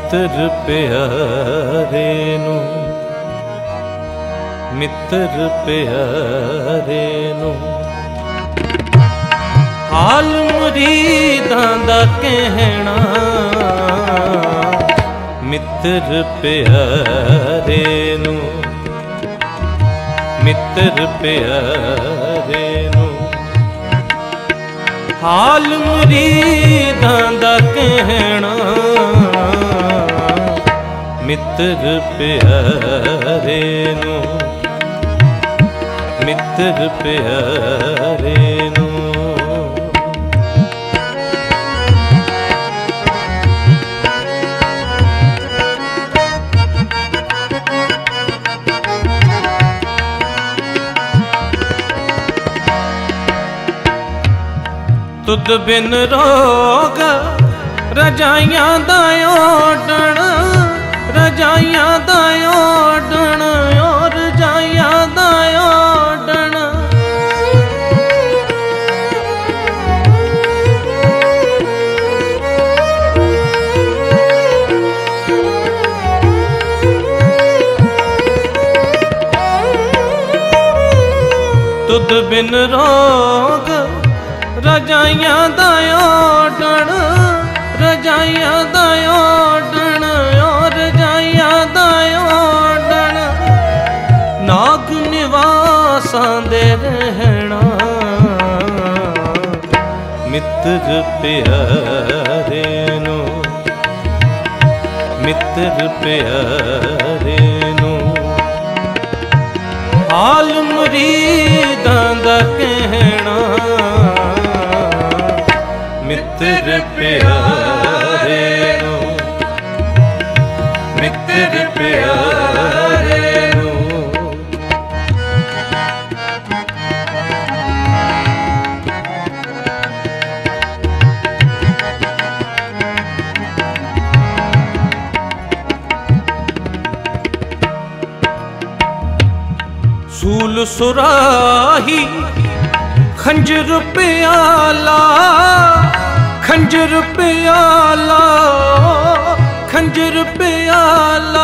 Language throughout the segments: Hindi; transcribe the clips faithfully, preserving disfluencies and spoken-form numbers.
मित्र प्यारे नू मित्र प्यारे नू हाल मुरीदां दा कहना मित्र प्यारे नू मित्र प्यारे नू हाल मुरीदां दा कहना मित्र प्यारे नू मित्र प्यारे नू तुद बिन रोग रजाइयां दा ओढ़ण रजाइयां दा ओढ़ण और रजाइयां दा ओढ़ण तुद बिन रोग रजाइयां दा ओढ़ण रजाइयां दा ओढ़ण और रजाइयां दा ओढ़ण नाग निवासां दे रहना मित्र प्यारे नू मित्र प्यारे नू हाल मुरीदां दा कहना मित्र प्यारे नू मित्र प्यारे नू सूल सुराही खंजर प्याला खंजर प्याला खंजर प्याला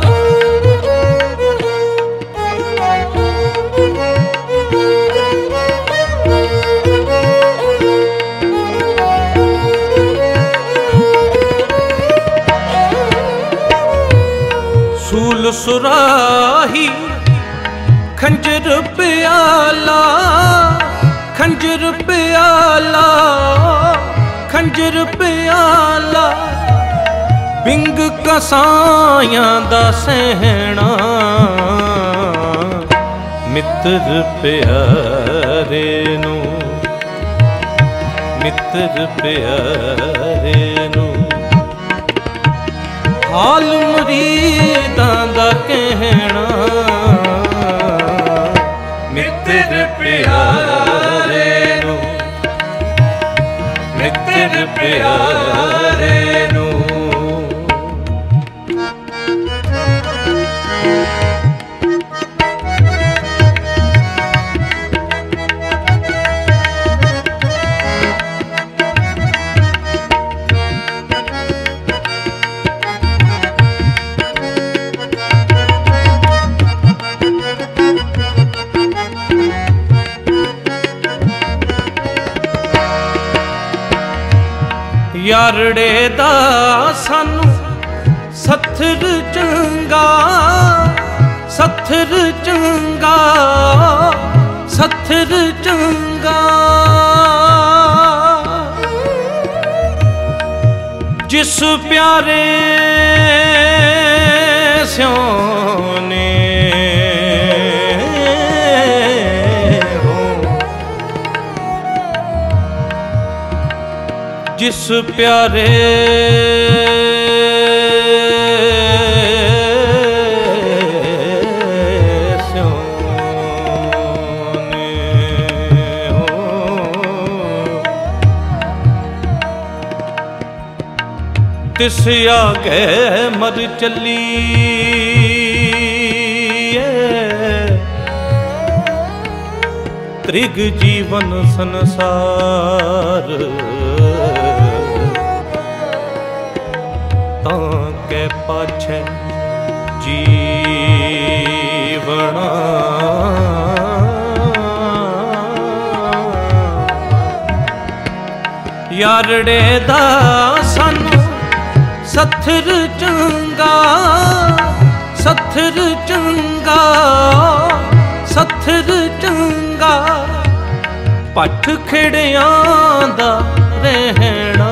सूल सुराही खंजर प्याला खंजर प्याला खंजर प्याला बिंग कसायां दा सहना मित्र प्यारे नू मित्र प्यारे नू हाल मुरीदां दा कहना मित्र प्यारे नू मित्र प्यारे नू यारड़े दा सानू सत्थर चंगा सत्थर चंगा सत्थर चंगा जिस प्यारे स्योने जिस प्यारे स्योने हो तिस आगे मर चली त्रिग जीवन संसार तां के पाछे जीवना। यारड़े दा सानू सत्थर चंगा, सत्थर चंगा, सत्थर चंगा, पठ खिड़ियां दा रहना।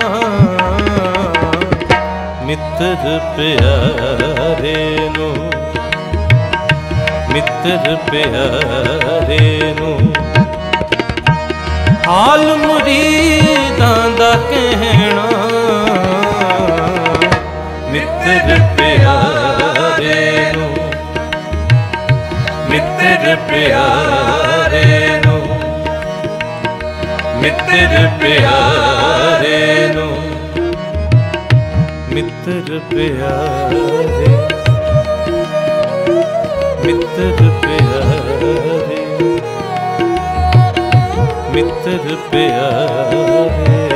मित्र प्यारे नू, मित्र प्यारे नू हाल मुरीदां दा कहना। मित्र प्यारे नू, मित्र प्यारे नू, मित्र प्यारे नू, मित्र प्यारे, मित्र प्यारे, मित्र प्यारे।